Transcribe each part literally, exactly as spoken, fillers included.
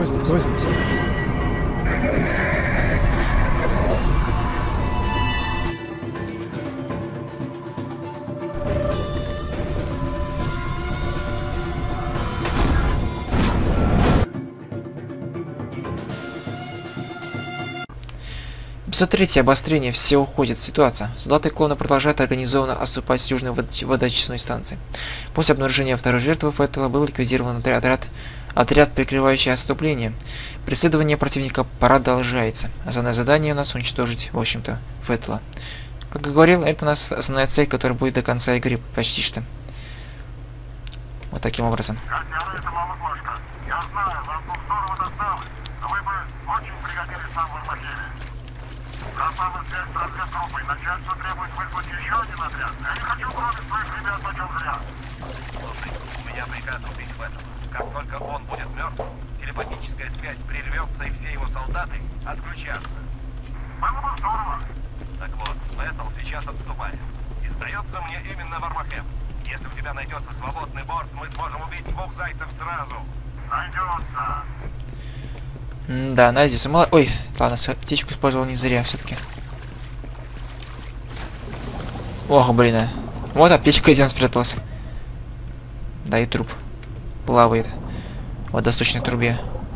Кто здесь? Кто здесь? пятьсот третье обострение, все уходит. Ситуация. Солдаты клона продолжают организованно отступать с южной водочистной станции. После обнаружения второй жертвы Феттела был ликвидирован отряд, отряд, прикрывающий отступление. Преследование противника продолжается. Основное задание у нас уничтожить, в общем-то, Феттела. Как я говорил, это у нас основная цель, которая будет до конца игры, почти что. Вот таким образом. Я знаю, вам тут здорово досталось, но вы бы очень пригодились нам в Армагере. Пропала связь с разведгруппой. Начальство требует выслать еще один отряд. Я не хочу гробить своих ребят почем зря. Слушай, у меня приказ убить Феттела. Как только он будет мертв, телепатическая связь прервется, и все его солдаты отключатся. Было бы здорово. Так вот, Феттел сейчас отступает. И сдается мне именно в Армахем. Если у тебя найдется свободный борт, мы сможем убить двух зайцев сразу. Найдется. М да, найдется. Мало... Ой, ладно, птичку использовал не зря все-таки. Ох, блин. А. Вот аптечка один спрятался. Да и труп. Плавает в водосточной трубе.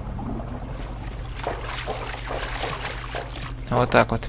Вот так вот.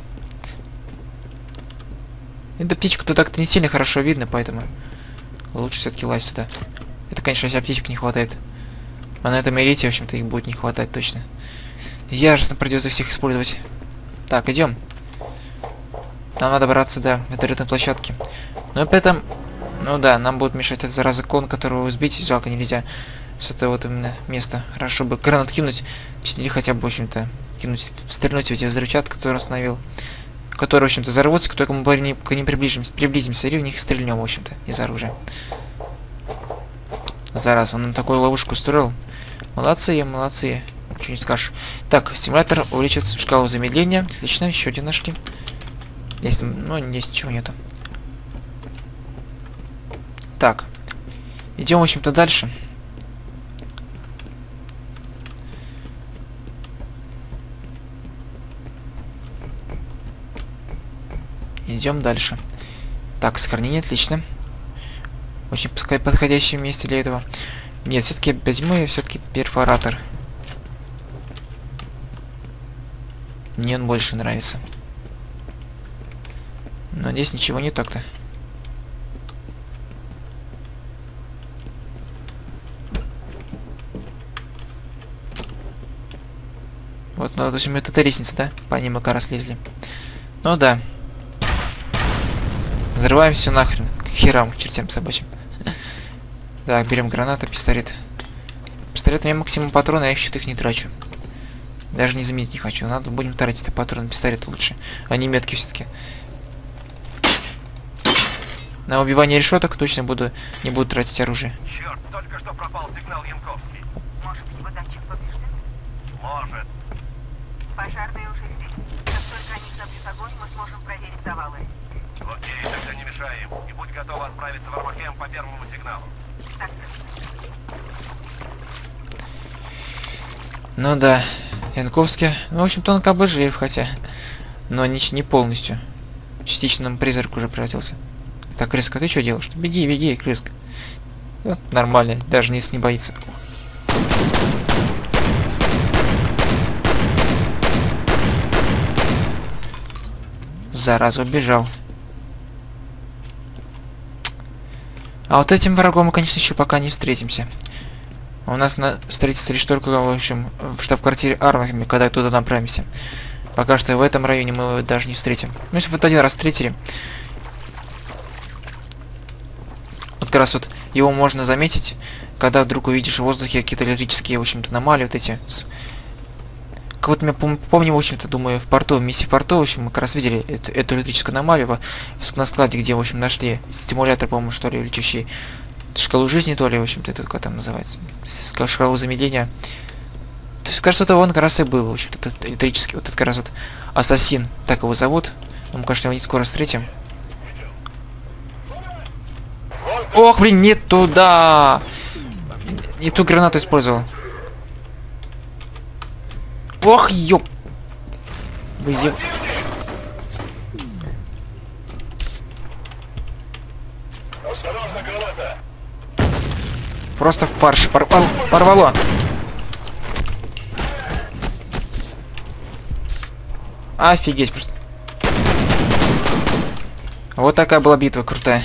Эта птичка-то так-то не сильно хорошо видно, поэтому лучше все-таки лазить сюда. Это, конечно, если аптечек не хватает. А на этом элите, в общем-то, их будет не хватать точно. Яростно придется всех использовать. Так, идем. Нам надо добраться до вертолетной площадки. Но при этом, ну да, нам будет мешать этот зараза клон, которого сбить. Жалко, нельзя с этого вот именно места. Хорошо бы гранат кинуть. Или хотя бы, в общем-то, кинуть, стрельнуть в эти взрывчатки, которые остановил. Которые, в общем-то, взорвутся, как только мы не, не приблизимся, приблизимся, или в них стрельнем, в общем-то, из оружия. Зараз, он нам такую ловушку устроил. Молодцы, молодцы. Ничего не скажешь. Так, стимулятор увеличит шкалу замедления. Отлично, еще один нашли. Здесь, ну, здесь ничего нету. Так. Идем, в общем-то, дальше. Идем дальше. Так, сохранение, отлично. Очень подходящее место для этого. Нет, все-таки возьму я все-таки перфоратор. Мне он больше нравится. Но здесь ничего не так-то. Вот, ну, допустим, это лестница, да? По ней мы как раз лезли. Ну да. Взрываем все нахрен. К херам, к чертям собачьим. Так, берем гранаты, пистолет. Пистолет у меня максимум патрона, я еще их не трачу. Даже не заметить не хочу. Надо будем тратить это патроны, пистолет лучше. А не метки все-таки. На убивание решеток точно буду не буду тратить оружие. Черт, только что пропал сигнал Янковский. Может, его датчик поврежден? Может. Пожарные уже здесь. Как только они забьют огонь, мы сможем проверить завалы. Окей, тогда не мешаем. И будь готова отправиться в Армахем по первому сигналу. Так, Ну да, Янковский. Ну, в общем-то, он как бы жив, хотя. Но не, не полностью. Частично в призрак уже превратился. Так, Крыска, ты что делаешь? Беги, беги, Крыска. Вот, нормально, даже не, не боится. Зараза, убежал. А вот этим врагом мы, конечно, еще пока не встретимся. У нас на встретиться лишь только, в общем, в штаб-квартире армиями, когда туда направимся. Пока что в этом районе мы его даже не встретим. Ну, если вот один раз встретили. Вот как раз вот его можно заметить, когда вдруг увидишь в воздухе какие-то электрические, в общем-то, аномалии вот эти. Как вот я пом помню, в общем-то, думаю, в порту, в миссии порту, в общем, мы как раз видели эту, эту электрическую аномалию на складе, где, в общем, нашли стимулятор, по-моему, что ли, увеличивающий шкалу жизни, то ли, в общем-то, это как там называется, шкалу замедления. То есть, кажется, это он как раз и был, в общем-то, этот электрический, вот этот как раз вот ассасин, так его зовут. Мы, конечно, его не скоро встретим. Ох, блин, не туда! Не ту гранату использовал. Ох, ёп! Вы зе- Осторожно, граната! Просто в парш порвал, порвало. Офигеть просто. Вот такая была битва крутая.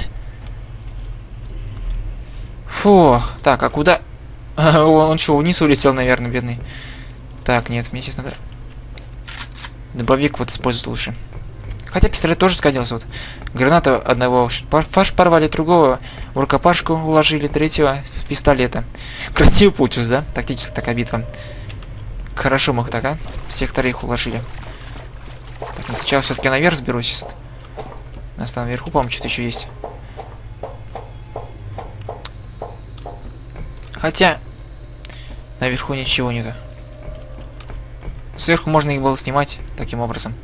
Фу. Так, а куда? Он что, вниз улетел, наверное, бедный. Так, нет, мне сейчас надо... Дробовик вот использовать лучше. Хотя пистолет тоже сгодился. Вот. Граната одного фарш порвали, другого в рукопашку уложили, третьего с пистолета. Красиво получилось, да? Тактическая такая битва. Хорошо мы их так, а? Всех троих уложили. Так, ну сначала все-таки наверх сберусь сейчас. У нас там наверху, по-моему, что-то еще есть. Хотя наверху ничего нету. Сверху можно их было снимать таким образом.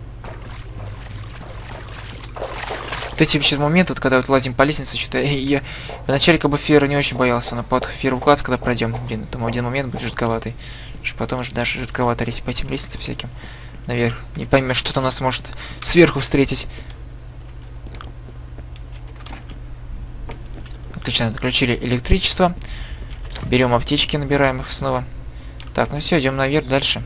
Вот эти сейчас моменты, вот, когда вот лазим по лестнице, что-то я вначале как бы фера не очень боялся, но под первый класс, когда пройдем, блин, там один момент будет жутковатый. Что потом уже даже жутковато лезть по этим лестницам всяким наверх. Не поймешь, что там нас может сверху встретить. Отлично, отключили электричество. Берем аптечки, набираем их снова. Так, ну все, идем наверх дальше.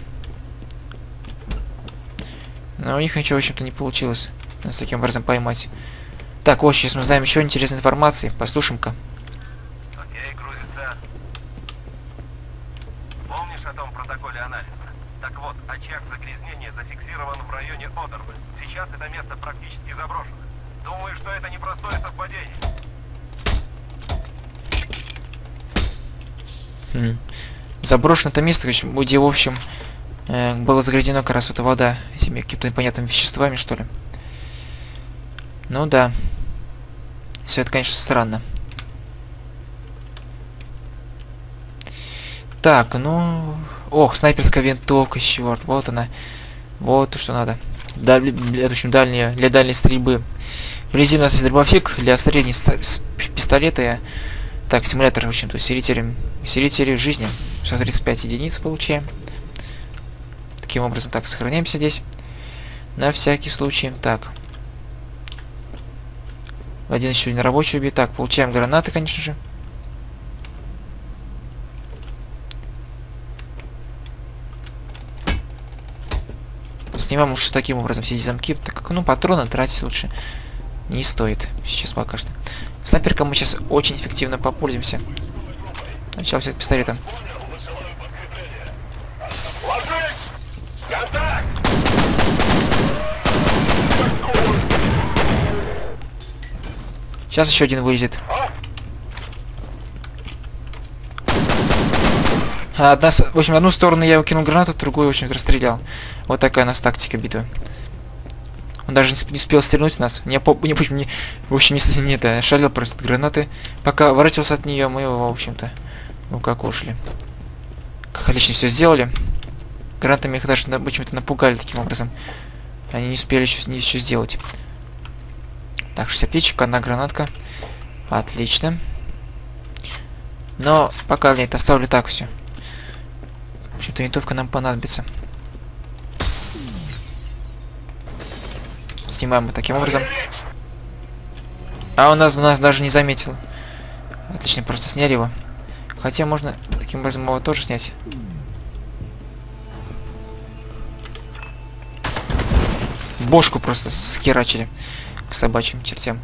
Но у них ничего, в общем-то, не получилось нас таким образом поймать. Так, вот, сейчас мы узнаем еще интересной информации. Послушаем-ка. Окей, грузится. Помнишь о том протоколе анализа? Так вот, очаг загрязнения зафиксирован в районе Одервы. Сейчас это место практически заброшено. Думаю, что это непростое совпадение. Хм. Заброшено это место, где, в общем, э, было загрязнено как раз эта вода этими какими-то непонятными веществами, что ли. Ну да. Все это, конечно, странно. Так, ну... Ох, снайперская винтовка, черт, вот она. Вот что надо. Даль... Для, в общем, дальние, для дальней стрельбы. Вблизи у нас есть дробовик для средней пистолета. Так, симулятор, в общем-то, усилитель, усилитель жизни. сто тридцать пять единиц получаем. Таким образом, так, сохраняемся здесь. На всякий случай. Так. Один еще не рабочий убит. Так, получаем гранаты, конечно же. Снимаем лучше таким образом все эти замки, так как, ну, патроны тратить лучше не стоит. Сейчас пока что. Снайперкой мы сейчас очень эффективно попользуемся. Начал все пистолетом. Сейчас еще один вылезет. Одна, в общем, одну сторону я кинул гранату, другую, в общем, расстрелял. Вот такая у нас тактика битвы. Он даже не успел стрельнуть в нас. Не, не, не, в общем, не, не это, шалил просто от гранаты. Пока воротился от нее, мы его, в общем-то, укокошили. Как отлично все сделали. Гранатами их даже, в общем-то, напугали таким образом. Они не успели еще, ничего сделать. Так, шестьдесят аптечек, одна гранатка. Отлично. Но пока нет, оставлю так все. В общем-то, винтовка нам понадобится. Снимаем вот таким образом. А он нас, нас даже не заметил. Отлично, просто сняли его. Хотя можно таким образом его тоже снять. Бошку просто схерачили к собачьим чертям.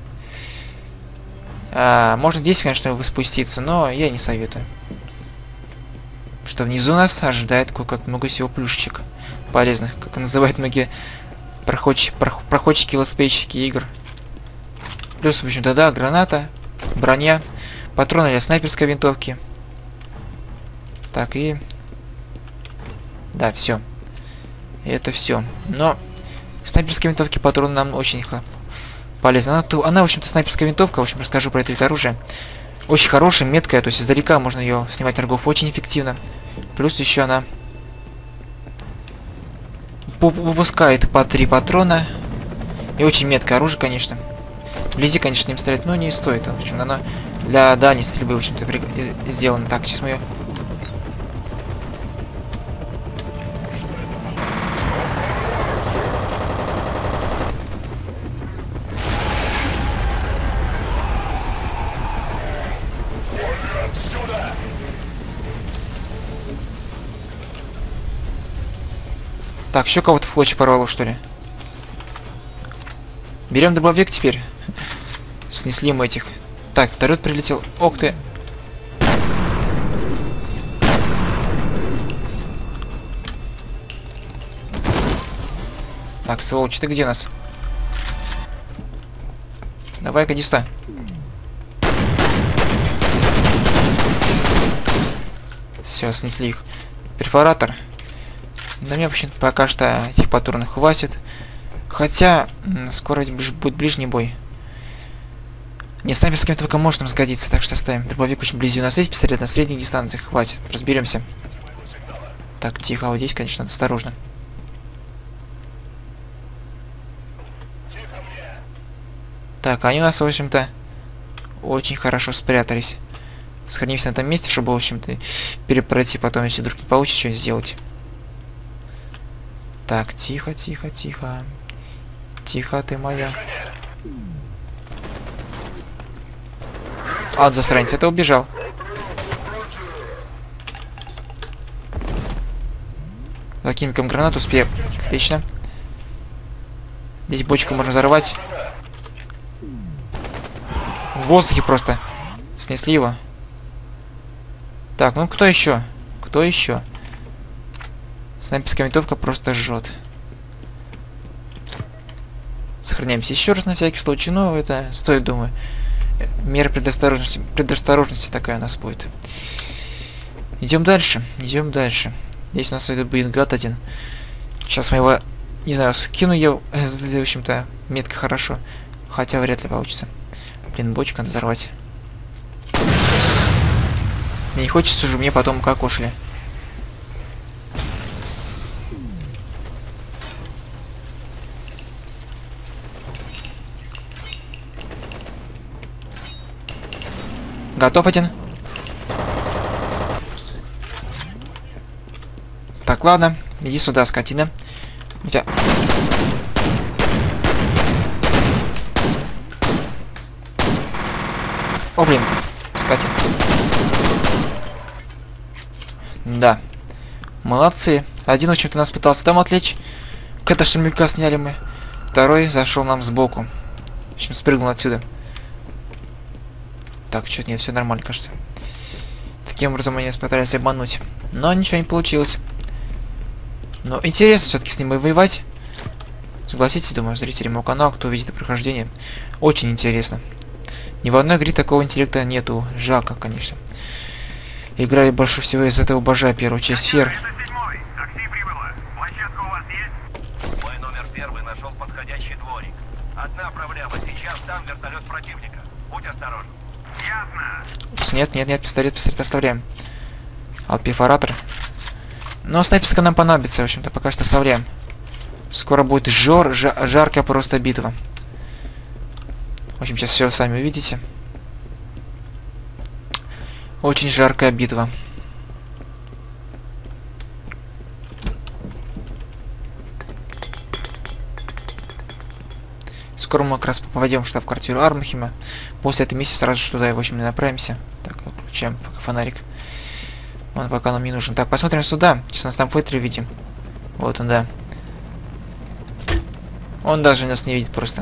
А, можно здесь, конечно, спуститься, но я не советую. Что внизу нас ожидает как много всего плюшечек полезных, как называют многие проходчики, проходчики, летсплейщики игр. Плюс, в общем-то, да, граната, броня, патроны для снайперской винтовки. Так, и... Да, все. Это все. Но снайперские винтовки, патроны нам очень полезны. Она, она в общем-то, снайперская винтовка, в общем, расскажу про это вид оружия. Очень хорошая, меткая, то есть издалека можно ее снимать врагов очень эффективно. Плюс еще она выпускает по три патрона. И очень меткое оружие, конечно. Вблизи, конечно, им стрелять, но не стоит. В общем, она для дальней стрельбы, в общем-то, сделана. Так, сейчас мы ее... Так, еще кого-то в клочья порвало, что ли? Берем дробовик теперь. Снесли мы этих. Так, второй прилетел. Ох ты. Так, сволочь, ты где у нас? Давай-ка, иди сюда. Все, снесли их. Перфоратор. Да мне вообще пока что этих патронов хватит. Хотя, скоро будет ближний бой. Не снайперским только может нам сгодиться, так что ставим. Дробовик очень вблизи. У нас есть пистолет на средних дистанциях. Хватит, разберемся. Так, тихо, вот здесь, конечно, осторожно. Так, они у нас, в общем-то, очень хорошо спрятались. Сохранимся на этом месте, чтобы, в общем-то, перепройти потом, если вдруг не получится что-нибудь сделать. Так, тихо, тихо, тихо. Тихо, ты моя. Ад, засранец, это убежал. Закинем гранату, успеем. Отлично. Здесь бочку можно взорвать. В воздухе просто. Снесли его. Так, ну кто еще? Кто еще? Снайперская винтовка просто жжет. Сохраняемся еще раз на всякий случай, но это стоит, думаю. Мера предосторожности, предосторожности такая у нас будет. Идем дальше, идем дальше. Здесь у нас будет гад один. Сейчас мы его, не знаю, кину я, в общем-то, метко хорошо. Хотя вряд ли получится. Блин, бочку надо взорвать. Мне не хочется же мне потом укокошили. Готов один. Так, ладно. Иди сюда, скотина. У тебя... О, блин. Скотина. Да. Молодцы. Один, в общем-то, нас пытался там отвлечь. Когда штурмовика сняли мы. Второй зашел нам сбоку. В общем, спрыгнул отсюда. Так, что-то нет, все нормально, кажется. Таким образом они нас пытались обмануть. Но ничего не получилось. Но интересно все-таки с ним воевать. Согласитесь, думаю, зрители моего канала, кто видит прохождение. Очень интересно. Ни в одной игре такого интеллекта нету. Жалко, конечно. Играю больше всего из этого, обожаю первую часть сфер. Мой номер первый нашел подходящий дворик. Одна проблема, сейчас там вертолет противника. Будь осторожен. Ясно. Нет, нет, нет, пистолет, пистолет оставляем. А вот перфоратор. Но снайперская нам понадобится, в общем-то, пока что оставляем. Скоро будет жор, жа жаркая просто битва. В общем, сейчас все сами увидите. Очень жаркая битва. Скоро мы как раз попадем в штаб-квартиру Армхема. После этой миссии сразу же туда, в общем, направимся. Так, включаем пока фонарик. Он пока нам не нужен. Так, посмотрим сюда. Сейчас нас там фейтеры видим. Вот он, да. Он даже нас не видит просто.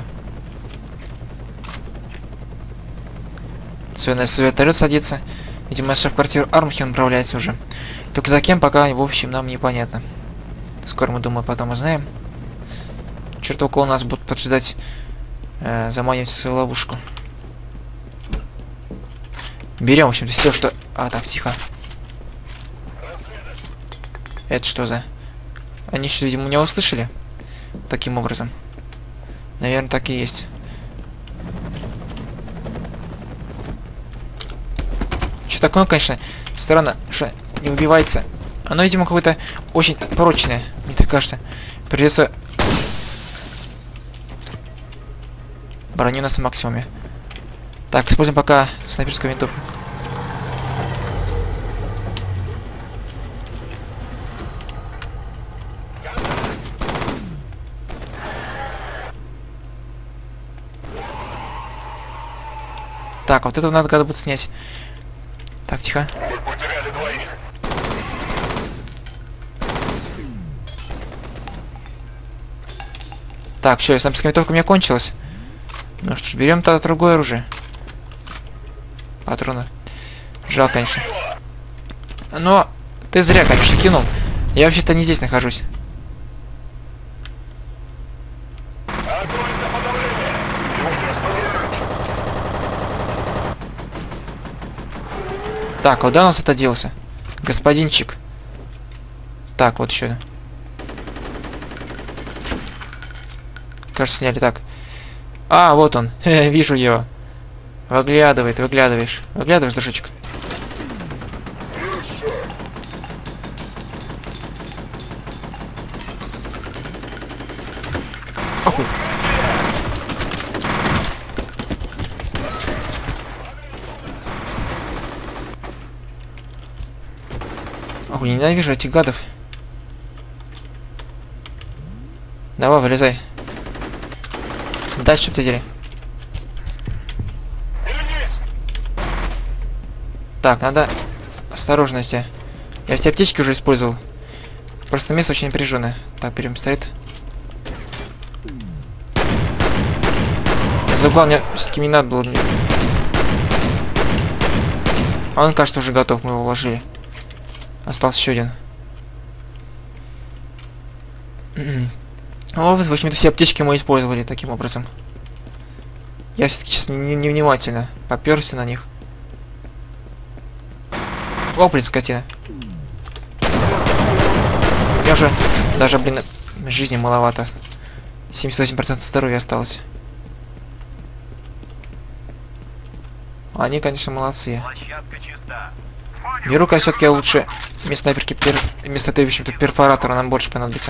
Все, на вертолет садится. Видимо, шеф-квартиру Армхем направляется уже. Только за кем пока, в общем, нам непонятно. Скоро мы, думаю, потом узнаем. Черт, около нас будут поджидать, э, заманивать в свою ловушку. Берем, в общем-то, все, что... А, так, тихо. Это что за... Они что, видимо, меня услышали? Таким образом. Наверное, так и есть. Что такое, конечно, странно, что не убивается. Оно, видимо, какое-то очень прочное, мне так кажется. Придется... Броню нас в максимуме. Так, используем пока снайперскую винтовку. Так, вот это надо, надо будет снять. Так, тихо. Так, что, снайперская винтовка у меня кончилась. Ну что ж, берем тогда другое оружие. Патроны. Жалко, конечно. Но ты зря, конечно, кинул. Я вообще-то не здесь нахожусь. Так, а куда у нас это делся? Господинчик. Так, вот еще. Кажется, сняли. Так. А, вот он. Вижу его. Выглядывает, выглядываешь. Выглядываешь, душечек. Охуй. Охуй, ненавижу этих гадов. Давай, вылезай. Дальше, чтоб ты дели. Так, надо осторожности. Я все аптечки уже использовал. Просто место очень напряженное. Так, берем пистолет. За угол мне все-таки не надо было. А он, кажется, уже готов, мы его уложили. Остался еще один. Вот, в общем-то, все аптечки мы использовали таким образом. Я все-таки сейчас невнимательно не поперся на них. О, блин, скотина. Я уже даже, блин, жизни маловато. семьдесят восемь процентов здоровья осталось. Они, конечно, молодцы. Беру-ка все-таки лучше вместо снайперки пер... вместо этой, в общем-то, перфоратора нам больше понадобится.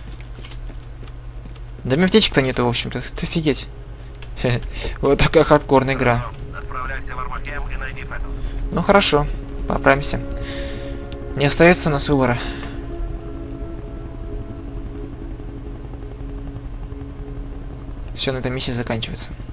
Да мне аптечек-то нету, в общем-то. Ты офигеть. Вот такая хардкорная игра. Ну хорошо, поправимся. Не остается у нас выбора. Все, на этой миссии заканчивается.